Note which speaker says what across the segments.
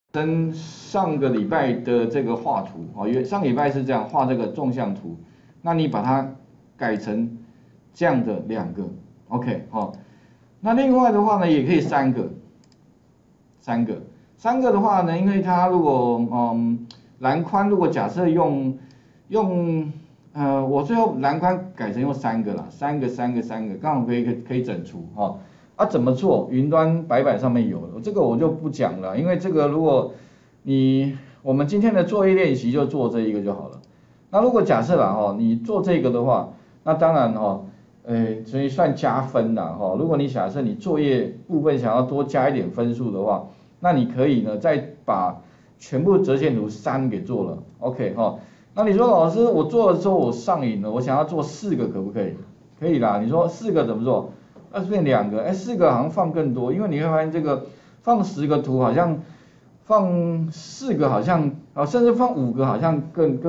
Speaker 1: 跟上个礼拜的这个画图哦，因为上礼拜是这样画这个纵向图，那你把它改成这样的2个 ，OK 哦。那另外的话呢，也可以3个的话呢，因为它如果栏宽如果假设用我最后栏宽改成用3个啦，3个，刚好可以整除哈。怎么做？云端白板上面有了，这个我就不讲了，因为这个如果我们今天的作业练习就做这一个就好了。那如果假设啦哈，你做这个的话，那当然哈，所以算加分啦哈。如果你假设你作业部分想要多加一点分数的话，那你可以呢再把全部折线图3给做了 ，OK 哈。那你说老师我做了之后我上瘾了，我想要做4个可不可以？可以啦，你说4个怎么做？这边2个，4个好像放更多，因为你会发现这个放10个图好像放4个好像甚至放5个好像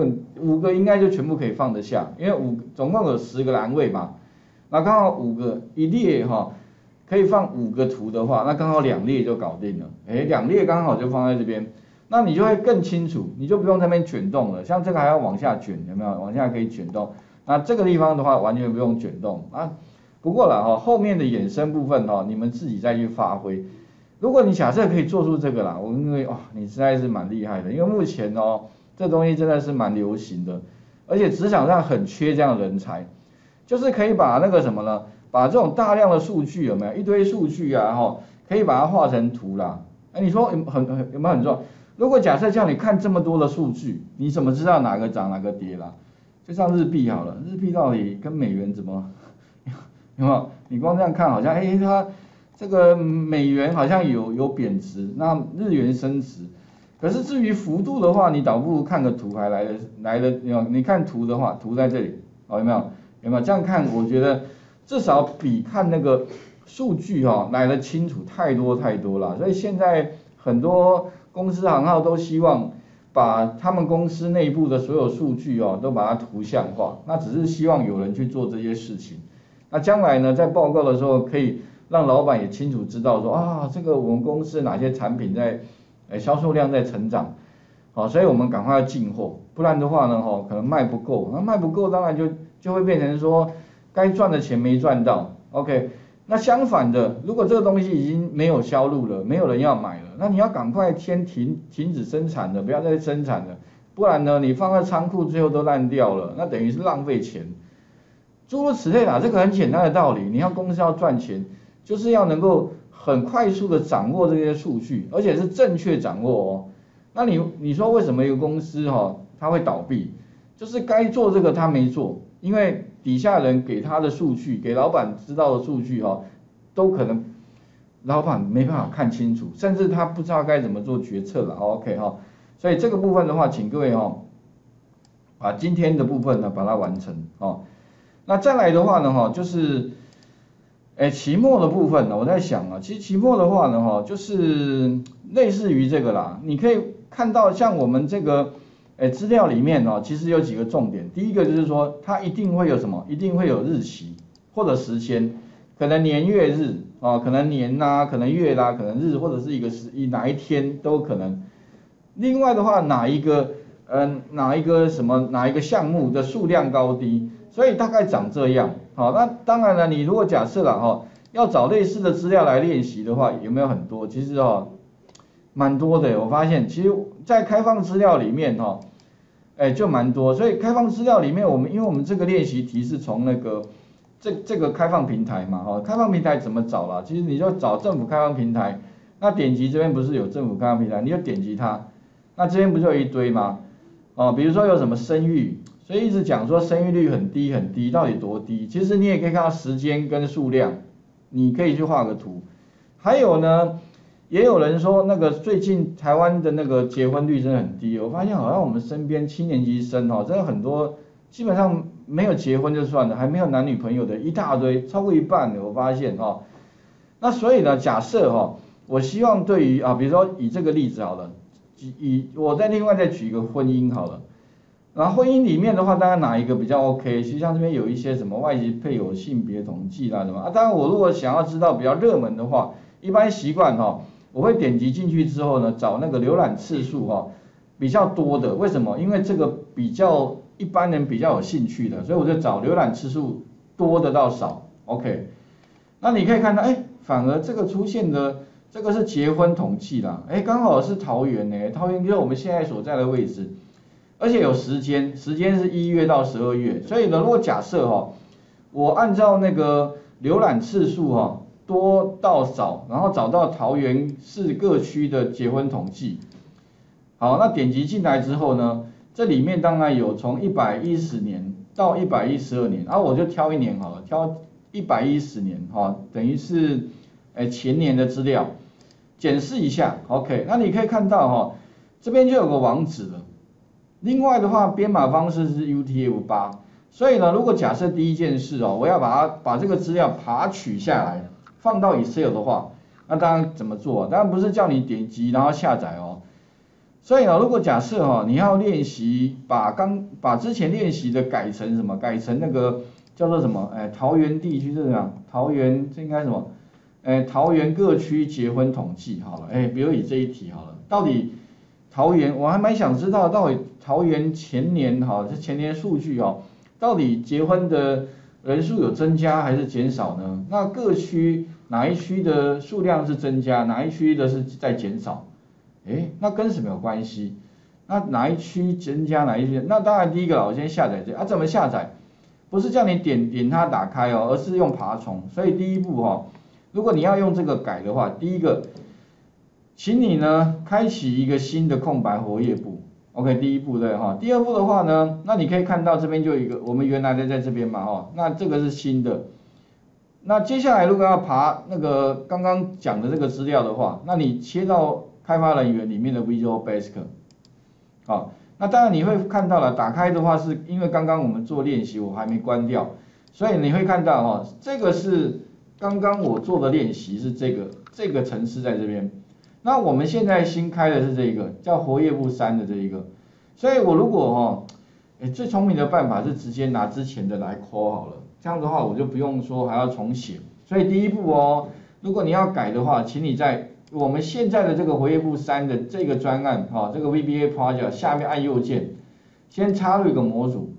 Speaker 1: 5个应该就全部可以放得下，因为总共有10个栏位嘛，那刚好5个一列哈，可以放5个图的话，那刚好2列就搞定了，2列刚好就放在这边，那你就会更清楚，你就不用在那边卷动了，像这个还要往下卷，有没有？往下可以卷动，那这个地方的话完全不用卷动啊。不过啦后面的衍生部分你们自己再去发挥。如果你假设可以做出这个啦，我认为你实在是蛮厉害的，因为目前这东西真的是蛮流行的，而且职场上很缺这样的人才，就是可以把那个什么呢，把这种大量的数据有没有一堆数据啊可以把它画成图啦。你说有没有很重要？如果假设叫你看这么多的数据，你怎么知道哪个涨哪个跌啦？就像日币好了，日币到底跟美元怎么？有没有？你光这样看好像它这个美元好像有贬值，那日元升值，可是至于幅度的话，你倒不如看个图还来的你看图的话，图在这里有没有？这样看我觉得至少比看那个数据来得清楚太多了，所以现在很多公司行号都希望把他们公司内部的所有数据都把它图像化，那只是希望有人去做这些事情。那将来呢，在报告的时候可以让老板也清楚知道说这个我们公司哪些产品在销售量在成长，所以我们赶快要进货，不然的话呢可能卖不够，那卖不够当然就会变成说该赚的钱没赚到 ，OK。那相反的，如果这个东西已经没有销路了，没有人要买了，那你要赶快先停止生产了，不要再生产了，不然呢你放在仓库最后都烂掉了，那等于是浪费钱。诸如此类啦，这个很简单的道理，你要公司要赚钱，就是要能够很快速的掌握这些数据，而且是正确掌握那你说为什么一个公司它会倒闭？就是该做这个他没做，因为底下人给他的数据，给老板知道的数据都可能老板没办法看清楚，甚至他不知道该怎么做决策了。OK 所以这个部分的话，请各位把今天的部分呢把它完成那再来的话呢就是期末的部分呢，我在想其实期末的话呢就是类似于这个啦，你可以看到像我们这个资料里面其实有几个重点，第一个就是说它一定会有什么，一定会有日期或者时间，可能年月日可能年啦，可能月啦，可能日，或者是哪一天都可能。另外的话，哪一个项目的数量高低，所以大概长这样。那当然了，你如果假设了要找类似的资料来练习的话，有没有很多？其实蛮多的。我发现，其实，在开放资料里面就蛮多。所以开放资料里面，因为我们这个练习题是从那个这个开放平台嘛，开放平台怎么找啦？其实你就找政府开放平台，那点击这边不是有政府开放平台，你就点击它，那这边不就有一堆吗？比如说有什么生育，所以一直讲说生育率很低很低，到底多低？其实你也可以看到时间跟数量，你可以去画个图。还有呢，也有人说那个最近台湾的那个结婚率真的很低，我发现好像我们身边7年级生真的很多，基本上没有结婚就算了，还没有男女朋友的一大堆，超过一半的我发现那所以呢，假设我希望对于比如说以这个例子好了。我另外再举一个婚姻好了，然后婚姻里面的话，当然哪一个比较 OK？其实像这边有一些什么外籍配偶性别统计啦什么当然我如果想要知道比较热门的话，一般习惯我会点击进去之后呢，找那个浏览次数比较多的，为什么？因为这个比较一般人比较有兴趣的，所以我就找浏览次数多的到少 ，OK。那你可以看到，反而这个出现的这个是结婚统计啦，刚好是桃园呢，桃园就是我们现在所在的位置，而且有时间是1月到12月，所以呢，如果假设我按照那个浏览次数多到少，然后找到桃园市各区的结婚统计，好，那点击进来之后呢，这里面当然有从110年到112年，然后我就挑一年好了，挑110年等于是前年的资料，检视一下 ，OK， 那你可以看到这边就有个网址了。另外的话，编码方式是 UTF-8，所以呢，如果假设第一件事我要把这个资料爬取下来，放到 Excel 的话，那当然怎么做？当然不是叫你点击然后下载所以呢，如果假设你要练习把之前练习的改成什么？改成那个叫做什么？桃园地区是这样，桃园这应该什么？桃园各区结婚统计好了，比如以这一题好了，到底桃园我还蛮想知道，到底桃园前年这前年数据到底结婚的人数有增加还是减少呢？那各区哪一区的数量是增加，哪一区的是在减少？那跟什么有关系？那哪一区增加，哪一区？那当然第一个我先下载这怎么下载？不是叫你点它打开而是用爬虫。所以第一步如果你要用这个改的话，第一个，请你呢开启一个新的空白活页簿 ，OK， 第一步对第二步的话呢，那你可以看到这边就有一个我们原来的在这边嘛那这个是新的。那接下来如果要爬那个刚刚讲的这个资料的话，那你切到开发人员里面的 Visual Basic， 那当然你会看到了，打开的话是因为刚刚我们做练习我还没关掉，所以你会看到这个是刚刚我做的练习是这个程式在这边。那我们现在新开的是这个叫活页簿3的这一个，所以我如果最聪明的办法是直接拿之前的来 call 好了，这样的话我就不用说还要重写。所以第一步如果你要改的话，请你在我们现在的这个活页簿3的这个专案这个 VBA Project 下面按右键，先插入一个模组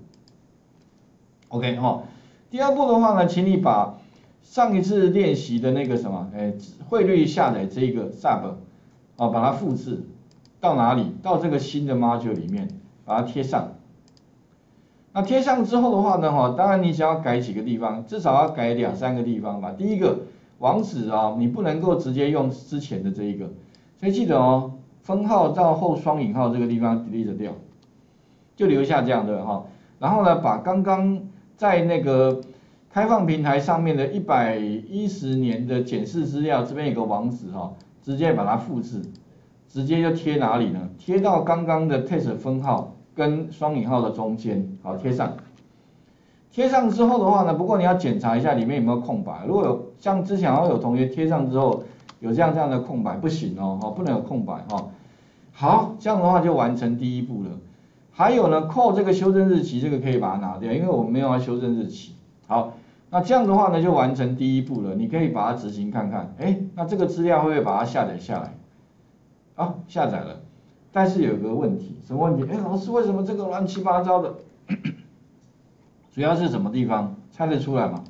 Speaker 1: ，OK 第二步的话呢，请你把上一次练习的那个什么汇率下载这个 sub 把它复制到哪里？到这个新的 module 里面把它贴上。那贴上之后的话呢当然你想要改几个地方，至少要改2、3个地方吧。第一个网址你不能够直接用之前的这一个，所以记得分号到后双引号这个地方 delete 掉，就留下这样的然后呢，把刚刚在那个开放平台上面的110年的检视资料，这边有个网址直接把它复制，直接就贴哪里呢？贴到刚刚的 test 分号跟双引号的中间，好，贴上。贴上之后的话呢，不过你要检查一下里面有没有空白。如果有像之前有同学贴上之后有这样的空白，不行不能有空白好，这样的话就完成第一步了。还有呢，扣这个修正日期，这个可以把它拿掉，因为我们没有要修正日期。好，那这样的话呢，就完成第一步了。你可以把它执行看看，那这个资料会不会把它下载下来？下载了，但是有个问题，什么问题？老师为什么这个乱七八糟的？主要是什么地方？猜得出来吗？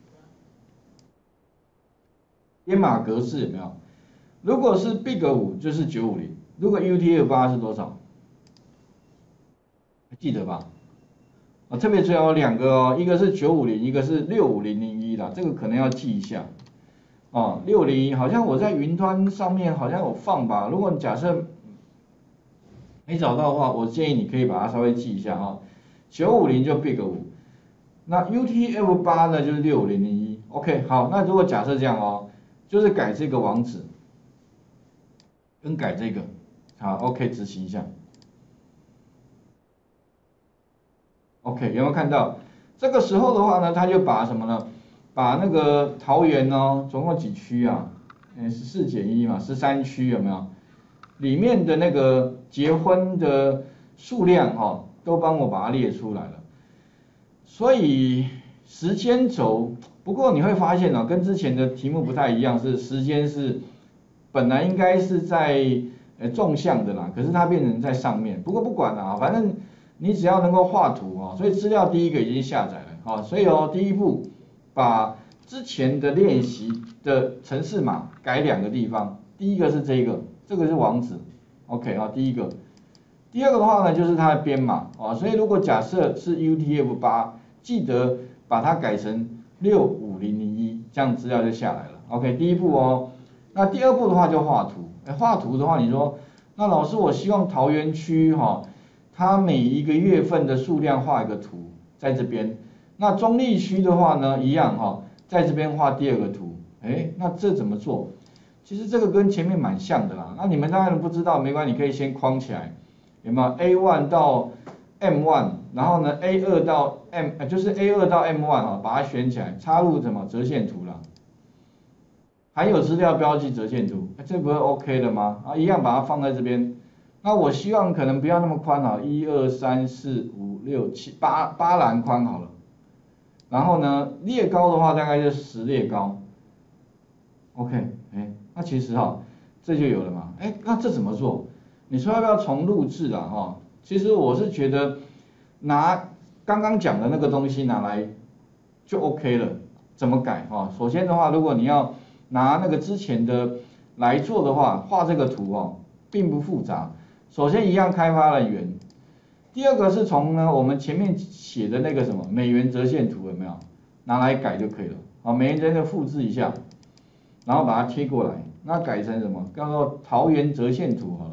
Speaker 1: 编码格式有没有？如果是 Big5 就是950，如果 UTF-8 是多少？记得吧？特别注意2个一个是950，一个是65001啦，这个可能要记一下。601好像我在云端上面好像有放吧，如果假设没找到的话，我建议你可以把它稍微记一下950就 Big5，那 UTF-8 呢就是65001。OK， 好，那如果假设这样就是改这个网址，跟改这个，好 ，OK， 执行一下。OK， 有没有看到？这个时候的话呢，他就把什么呢？把那个桃园总共几区啊？14减1嘛，13区有没有？里面的那个结婚的数量都帮我把它列出来了。所以时间轴，不过你会发现跟之前的题目不太一样，是时间是本来应该是在纵向的啦，可是它变成在上面。不过不管啦，反正你只要能够画图哦，所以资料第一个已经下载了，好，所以第一步把之前的练习的程式码改2个地方，第一个是这个是网址 ，OK 啊，第一个。第二个的话呢，就是它的编码啊，所以如果假设是 UTF-8，记得把它改成65001，这样资料就下来了。OK， 第一步哦。那第二步的话就画图，画图的话，你说，那老师我希望桃园区它每一个月份的数量画一个图在这边。那中立区的话呢，一样在这边画第2个图。那这怎么做？其实这个跟前面蛮像的啦。那你们当然不知道，没关系，你可以先框起来。有没有 A1 到 M1， 然后呢 A2 到 就是 A2 到 M1 把它选起来，插入什么折线图啦，还有资料标记折线图，这不是 OK 的吗？一样把它放在这边。那我希望可能不要那么宽1、2、3、4、5、6、7、8栏宽好了。然后呢，列高的话大概就10列高。OK， 那其实这就有了嘛。那这怎么做？你说要不要重录制啦？其实我是觉得拿刚刚讲的那个东西拿来就 OK 了。怎么改首先的话，如果你要拿那个之前的来做的话，画这个图并不复杂。首先一样开发人员，第二个是从我们前面写的那个什么美元折线图有没有拿来改就可以了。美元折线复制一下，然后把它贴过来，那改成什么叫做桃园折线图好了。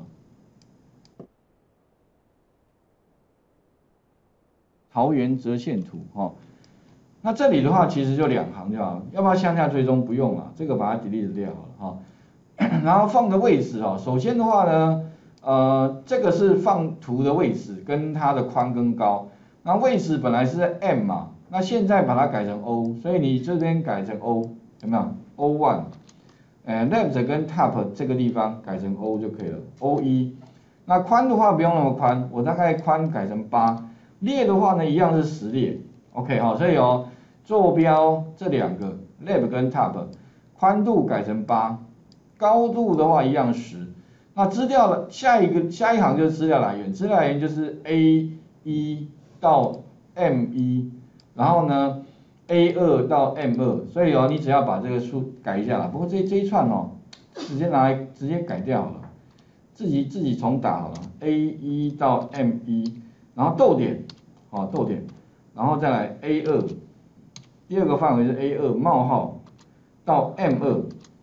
Speaker 1: 桃园折线图那这里的话其实就2行就好了，要不要向下追踪？不用了，这个把它 delete 掉好了然后放的位置首先的话呢，这个是放图的位置跟它的宽跟高，那位置本来是 M 嘛，那现在把它改成 O， 所以你这边改成 O， 有没有 O1？ left 跟 top 这个地方改成 O 就可以了 ，O1。那宽的话不用那么宽，我大概宽改成8。列的话呢，一样是10列 ，OK 所以坐标这2个 left 跟 top， 宽度改成8，高度的话一样10。那资料下一行就是资料来源，资料来源就是 A1 到 M1， 然后呢 A2 到 M2， 所以你只要把这个数改一下啦。不过这一串直接拿来直接改掉好了，自己重打好了 ，A1 到 M1。然后逗点，逗点，然后再来 A2， 第2个范围是 A2 冒号到 M2，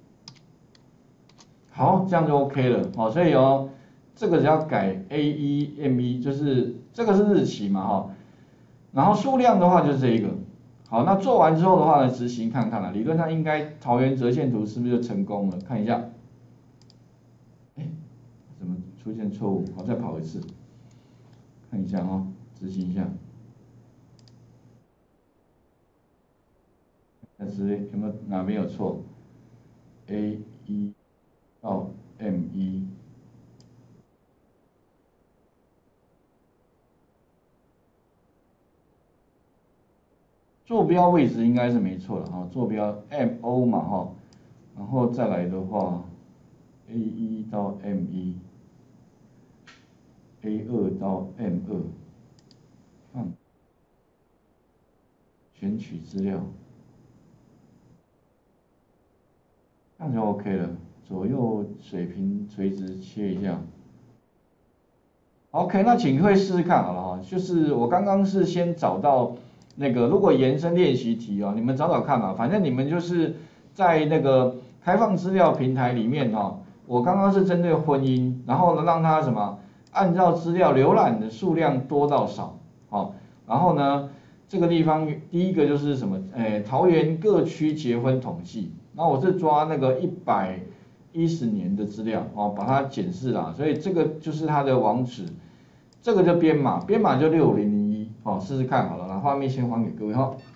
Speaker 1: 好，这样就 OK 了，所以这个只要改 A1 M1， 就是这个是日期嘛，然后数量的话就是这一个，好，那做完之后的话呢，执行看看啦，理论上应该桃园折线图是不是就成功了？看一下，怎么出现错误？好，再跑一次。看一下执行一下，但是有没有哪边有错 ？A1 到 M1， 坐标位置应该是没错的坐标 MO 嘛然后再来的话 ，A1 到 M1。A2 到 M2， 选取资料，这样就 OK 了。左右水平垂直切一下。OK， 那请各位试试看好了就是我刚刚是先找到那个，如果延伸练习题你们找找看嘛，反正你们就是在那个开放资料平台里面我刚刚是针对婚姻，然后呢让它什么？按照资料浏览的数量多到少，然后呢，这个地方第一个就是什么？桃园各区结婚统计，那我是抓那个110年的资料把它检视啦，所以这个就是它的网址，这个就编码就6001试试看好了，那画面先还给各位